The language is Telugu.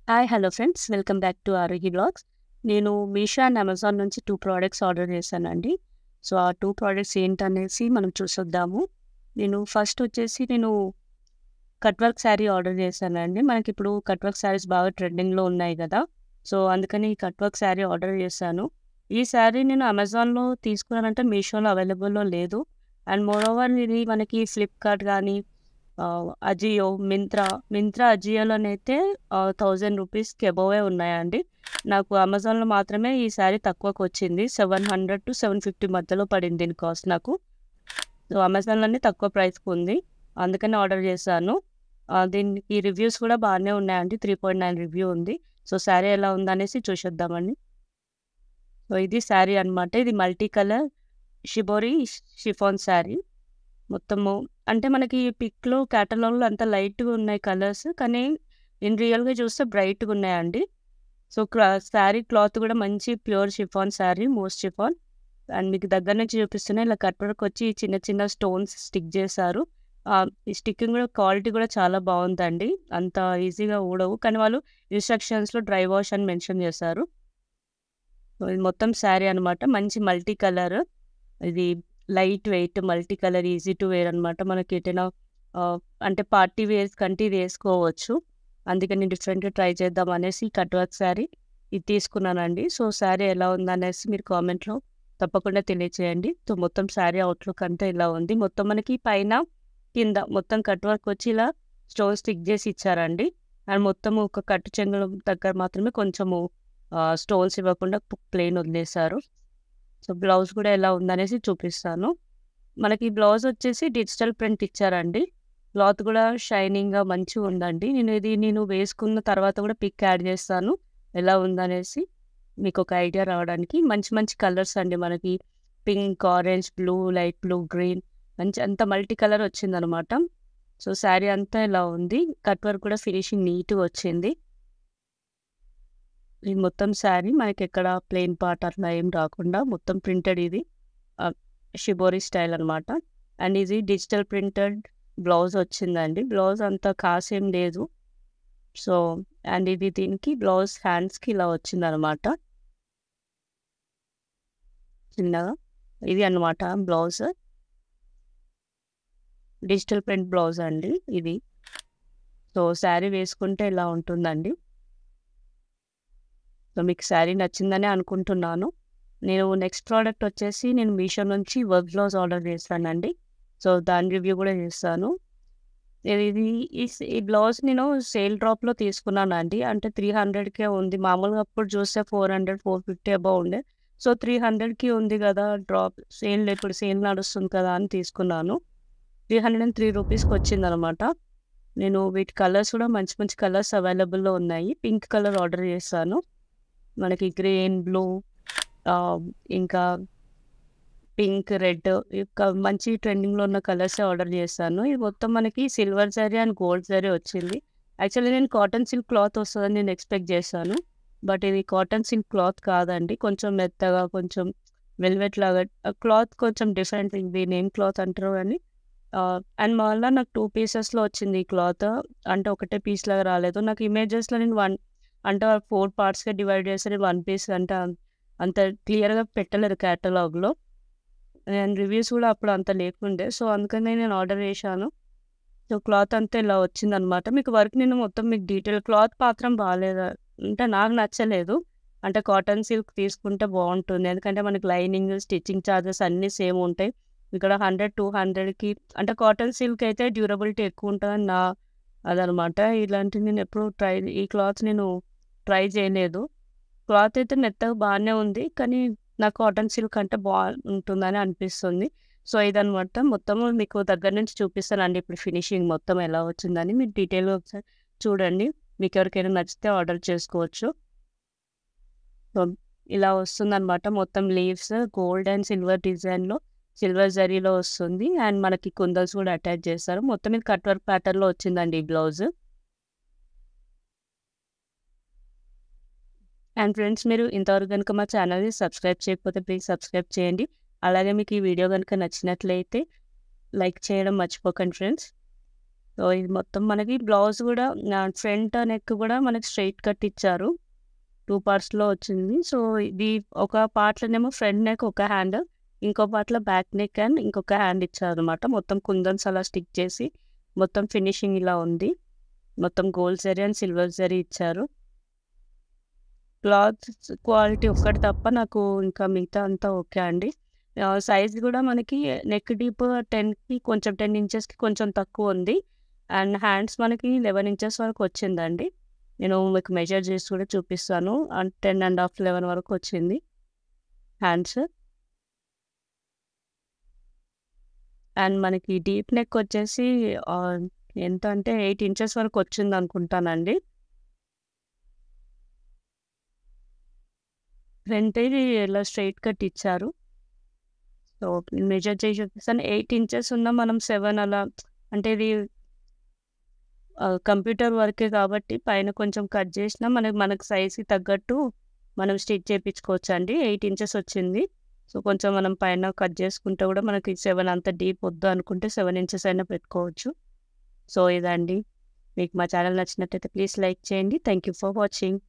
Hi hello friends, welcome back to Arogya blogs. నేను మీషో అండ్ అమెజాన్ నుంచి 2 ప్రోడక్ట్స్ ఆర్డర్ చేశానండి. సో, ఆ 2 ప్రోడక్ట్స్ ఏంటనేసి మనం చూసొద్దాము. ఫస్ట్ వచ్చేసి కట్ వర్క్ శారీ ఆర్డర్ చేశానండి. మనకిప్పుడు కట్ వర్క్ శారీస్ బాగా ట్రెండింగ్‌లో ఉన్నాయి గదా! సో, అందుకని ఈ కట్ వర్క్ శారీ ఆర్డర్ చేశాను. ఈ శారీ నేను అమెజాన్‌లో తీసుకున్నానంటే మీషోలో అవైలబుల్‌లో లేదు. అండ్ మోరోవర్ ఇది మనకి ఫ్లిప్‌కార్ట్ గానీ అజియో, మింత్రా, అజియోలోనైతే 1000 రూపీస్‌కి అబోవే ఉన్నాయండి. నాకు అమెజాన్‌లో మాత్రమే ఈ శారీ తక్కువకొచ్చింది. 700-750 మధ్యలో పడింది దీని కాస్ట్ నాకు. సో, అమెజాన్‌లోనే తక్కువ ప్రైస్‌కుంది. అందుకని ఆర్డర్ చేశాను. దీనికి రివ్యూస్ కూడా బానే ఉన్నాయండి. 3.9 రివ్యూ ఉంది. సో, శారీ ఎలా ఉందనేసి చూసేద్దామండి. సో, ఇది శారీ అనమాట. ఇది multi colour shibori chiffon sari. మొత్తము అంటే మనకి పిక్‌లో, క్యాటలాగ్‌లో అంతా లైట్‌గా ఉన్నాయి కలర్స్. కానీ ఇన్ రియల్‌గా చూస్తే బ్రైట్‌గా ఉన్నాయండి. సో, శారీ క్లాత్ కూడా మంచి pure chiffon sari, moss chiffon. And మీకు దగ్గర నుంచి చూపిస్తున్నా ఇలా కట్ వర్క్ వచ్చి చిన్న చిన్న స్టోన్స్ స్టిక్ చేశారు. ఈ స్టిక్కింగ్ కూడా క్వాలిటీ కూడా చాలా బావుందండి. అంత ఈజీగా ఊడవు. కానీ వాళ్ళు ఇన్‌స్ట్రక్షన్స్‌లో డ్రై వాష్ అని మెన్షన్ చేశారు. సో, ఇది మొత్తం శారీ అనమాట. మంచి మల్టీ కలర్. ఇది light weight multi colour easy to wear అనమాట. మనకి ఎటైనా అంటే పార్టీ వేర్స్ కంటే ఇది వేసుకోవచ్చు. అందుకని డిఫరెంట్‌గా ట్రై చేద్దాం అనేసి కట్ వర్క్ శారీ ఇది తీసుకున్నానండి. సో, శారీ ఎలా ఉందనేసి మీరు కామెంట్‌లో తప్పకుండా తెలియచేయండి. సో, మొత్తం శారీ అవుట్‌లుక్ అంతా ఇలా ఉంది. మొత్తం మనకి పైన, కింద మొత్తం కట్ వర్క్ వచ్చి ఇలా స్టోన్ స్టిక్ చేసి ఇచ్చారండి. అండ్ మొత్తము ఒక కట్టు చెంగుల దగ్గర మాత్రమే కొంచెము స్టోన్స్ ఇవ్వకుండా ప్లెయిన్ వదిలేశారు. సో, బ్లౌజ్ కూడా ఎలా ఉందనేసి చూపిస్తాను. మనకి బ్లౌజ్ వచ్చేసి డిజిటల్ ప్రింట్ ఇచ్చారండి. క్లాత్ కూడా షైనింగ్‌గా మంచిగుందండి. నేను వేసుకున్న తర్వాత కూడా పిక్ యాడ్ చేస్తాను. ఎలా ఉందనేసి మీకొక ఐడియా రావడానికి. మంచి మంచి కలర్స్ అండి మనకి. Pink, orange, blue, light blue, green మంచి అంతా మల్టీ కలర్ వచ్చిందనమాట. సో, శారీ అంతా ఇలా ఉంది. కట్ వర్క్ కూడా ఫినిషింగ్ నీట్‌గా వచ్చింది. ఇది మొత్తం శారీ మనకెక్కడ ప్లెయిన్ పార్ట్ అట్లా ఏం రాకుండా మొత్తం ప్రింటెడ్ ఇది. షిబోరి స్టైల్ అనమాట. అండ్ ఇది డిజిటల్ ప్రింటెడ్ బ్లౌజ్ వచ్చిందండి. బ్లౌజ్ అంత కాసేం లేదు. సో, అండ్ ఇది దీనికి బ్లౌజ్ హ్యాండ్స్‌కి ఇలా వచ్చిందనమాట. చిన్నగా. ఇది అనమాట బ్లౌజ్. డిజిటల్ ప్రింట్ బ్లౌజ్ అండి ఇది. సో, శారీ వేసుకుంటే ఇలా ఉంటుందండి. సో, మీకు శారీ నచ్చిందనే అనుకుంటున్నాను. నెక్స్ట్ ప్రోడక్ట్ వచ్చేసి మీషో నుంచి వర్క్ బ్లౌజ్ ఆర్డర్ చేశానండి. సో, దాని రివ్యూ కూడా చేస్తాను. ఇది ఈ బ్లౌజ్ నేను సేల్ డ్రాప్‌లో తీసుకున్నానండి. అంటే 300కే ఉంది. మామూలుగా అప్పుడు చూస్తే 400, 450 అబోవ్ ఉండే. సో, 300కి ఉంది కదా! ఇప్పుడు సేల్ నడుస్తుంది కదా! అని తీసుకున్నాను. 303 రూపీస్‌కి వచ్చిందనమాట. వీటి కలర్స్ కూడా మంచి మంచి కలర్స్ అవైలబుల్‌లో ఉన్నాయి. పింక్ కలర్ ఆర్డర్ చేశాను. మనకి గ్రీన్, బ్లూ ఇంకా పింక్, రెడ్ మంచి ట్రెండింగ్‌లో ఉన్న కలర్సే ఆర్డర్ చేశాను. ఇది మొత్తం మనకి silver zari and gold zari వచ్చింది. యాక్చువల్లీ నేను కాటన్ సిల్క్ క్లాత్ వస్తదని నేను ఎక్స్‌పెక్ట్ చేశాను. బట్ ఇది కాటన్ సిల్క్ క్లాత్ కాదండి. కొంచెం మెత్తగా, కొంచెం వెల్వెట్ లాగా క్లాత్ కొంచెం డిఫరెంట్. దీన్ని ఏం క్లాత్ అంటారో గానీ అండ్ మళ్ళా నాకు 2 పీసెస్‌లో వచ్చింది ఈ క్లాత్. అంటే ఒకటే పీస్ లాగా రాలేదు. నాకు ఇమేజెస్‌లో నేను అంటే 4 పార్ట్స్‌గా డివైడ్ చేస్తే 1 పీస్ అంటే అంత క్లియర్‌గా పెట్టలేరు క్యాటలాగ్‌లో. అండ్ రివ్యూస్ కూడా అప్పుడు అంత లేకుండే. సో, అందుకని నేను ఆర్డర్ చేశాను. సో, క్లాత్ అంతా ఇలా వచ్చిందనమాట. మీకు వర్క్ మొత్తం మీకు డీటెయిల్ క్లాత్ మాత్రం బాలేదు. అంటే నాకు నచ్చలేదు. అంటే కాటన్ సిల్క్ తీసుకుంటే బావుంటుంది. ఎందుకంటే మనకి లైనింగ్, స్టిచ్చింగ్ చార్జెస్ అన్నీ సేమ్ ఉంటాయి. ఇక్కడ 100, 200కి అంటే కాటన్ సిల్క్ అయితే డ్యూరబిలిటీ ఎక్కువ ఉంటదని అదనమాట. ఇలాంటివి ఈ క్లాత్ ట్రై చేయలేదు. క్లాత్ అయితే మెత్తగా బానే ఉంది. కానీ నాకు కాటన్ సిల్క్ అంటే ఉంటుందని అనిపిస్తుంది. సో, ఇదనమాట. మొత్తము మీకు దగ్గర నుంచి చూపిస్తానండి ఇప్పుడు ఫినిషింగ్ మొత్తం ఎలా వచ్చిందని. మీరు డీటెయిల్‌గా ఒకసారి చూడండి. మీకెవరికైనా నచ్చితే ఆర్డర్ చేసుకోవచ్చు. సో, ఇలా వస్తుందనమాట. మొత్తం లీవ్స్ గోల్డ్ అండ్ సిల్వర్ డిజైన్‌లో, సిల్వర్ జరీలో వస్తుంది. అండ్ మనకి కుందన్స్ కూడా అటాచ్ చేశారు. మొత్తం ఇది కట్ వర్క్ ప్యాటర్న్‌లో వచ్చిందండి ఈ బ్లౌజ్. అండ్ ఫ్రెండ్స్, మీరు ఇంతవరకు గనుక మా ఛానల్‌ని సబ్స్క్రైబ్ చేయకపోతే ప్లీజ్ సబ్స్క్రైబ్ చేయండి. అలాగే మీకు ఈ వీడియో గనుక నచ్చినట్లయితే లైక్ చేయడం మర్చిపోకండి ఫ్రెండ్స్. సో, ఇది మొత్తం మనకి బ్లౌజ్ గూడా ఫ్రంట్ నెక్ గూడా మనకి స్ట్రెయిట్ కట్ ఇచ్చారు. 2 పార్ట్స్‌లో వచ్చింది. సో, ఇది ఒక పార్ట్‌లోనేమో ఫ్రంట్ నెక్ ఒక హ్యాండ్, ఇంకో పార్ట్‌లో బ్యాక్ నెక్ అండ్ ఇంకొక హ్యాండ్ ఇచ్చారనమాట. మొత్తం కుందన్స్ అలా స్టిక్ చేసి మొత్తం ఫినిషింగ్ ఇలా ఉంది. మొత్తం gold zari and silver zari ఇచ్చారు. క్లాత్ క్వాలిటీ ఒక్కటి తప్ప నాకు ఇంకా మిగతా అంతా ఓకే అండి. సైజ్ గూడా మనకి నెక్ డీప్ 10కి కొంచెం 10 ఇంచెస్‌కి కొంచెం తక్కువుంది. అండ్ హ్యాండ్స్ మనకి 11 ఇంచెస్ వరకు వచ్చిందండి. నేను మీకు మెజర్ చేసి కూడా చూపిస్తాను. 10 ½ 11 వరకు వచ్చింది హ్యాండ్స్. అండ్ మనకి డీప్ నెక్ వచ్చేసి ఎంత అంటే 8 ఇంచెస్ వరకు వచ్చిందనుకుంటానండి. ఫ్రంట్ ఇది ఇలా స్ట్రెయిట్ కట్ ఇచ్చారు. సో, మెజర్ చేసి చూపిస్తాను. 8 ఇంచెస్ ఉన్న మనం 7 అలా అంటే ఇది కంప్యూటర్ వర్కే కాబట్టి పైన కొంచెం కట్ చేసినా మనకు సైజ్‌కి తగ్గట్టు మనం స్టిచ్ చేపించుకోవచ్చండి. 8 ఇంచెస్ వచ్చింది. సో, కొంచెం మనం పైన కట్ చేసుకుంటే కూడా మనకి 7 అంత డీప్ వద్దు అనుకుంటే 7 ఇంచెస్ అయినా పెట్టుకోవచ్చు. సో, ఇదండి. మీకు మా ఛానల్ నచ్చినట్టయితే ప్లీజ్ లైక్ చేయండి. Thank you for watching.